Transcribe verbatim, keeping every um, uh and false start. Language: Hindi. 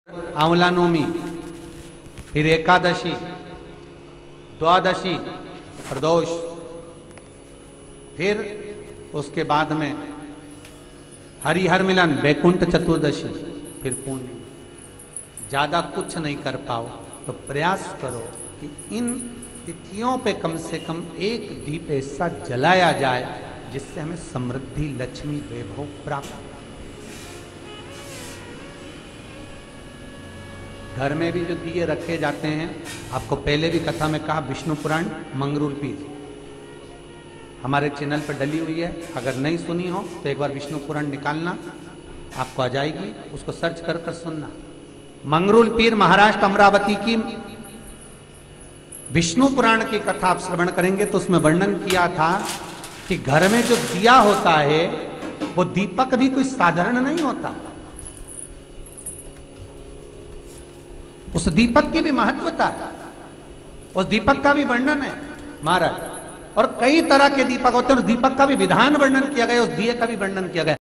आंवला नवमी, फिर एकादशी, द्वादशी, प्रदोष, फिर उसके बाद में हरिहर मिलन, बैकुंठ चतुर्दशी, फिर पूर्णिमा। ज्यादा कुछ नहीं कर पाओ तो प्रयास करो कि इन तिथियों पे कम से कम एक दीप ऐसा जलाया जाए जिससे हमें समृद्धि, लक्ष्मी, वैभव प्राप्त। घर में भी जो दिए रखे जाते हैं, आपको पहले भी कथा में कहा, विष्णु पुराण मंगरूल पीर हमारे चैनल पर डली हुई है। अगर नहीं सुनी हो तो एक बार विष्णु पुराण निकालना, आपको आ जाएगी, उसको सर्च कर कर सुनना। मंगरूल पीर महाराष्ट्र अमरावती की विष्णु पुराण की कथा आप श्रवण करेंगे तो उसमें वर्णन किया था कि घर में जो दिया होता है वो दीपक भी कोई साधारण नहीं होता, उस दीपक की भी महत्वता है, उस दीपक का भी वर्णन है महाराज। और कई तरह के दीपक होते हैं, उस दीपक का भी विधान वर्णन किया गया, उस दिए का भी वर्णन किया गया।